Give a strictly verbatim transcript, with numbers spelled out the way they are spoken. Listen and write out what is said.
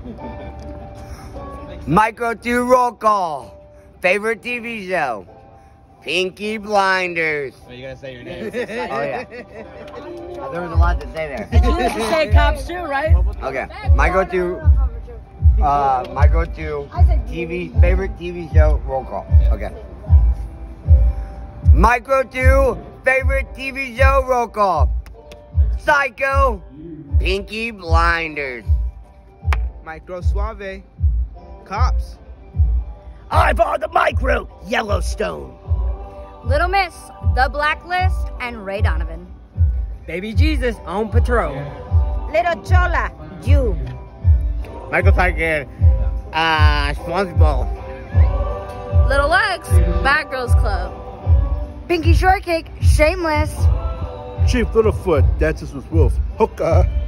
Micro two roll call. Favorite T V show? Pinky Blinders. Are you gonna say your name? Oh yeah. There was a lot to say there. You should say Cops too, right? Okay. My go-to, uh, my go-to T V favorite T V show roll call. Okay. My go-to favorite T V show roll call. Psycho. Pinky Blinders. Micro Suave. Cops. I bought the Micro. Yellowstone. Little Miss, The Blacklist, and Ray Donovan. Baby Jesus on patrol. Little Chola, you. Michael Tiger. Uh, SpongeBob. Little Legs, Bad Girls Club. Pinky Shortcake, Shameless. Chief Littlefoot. Dances with Wolf. Hookah.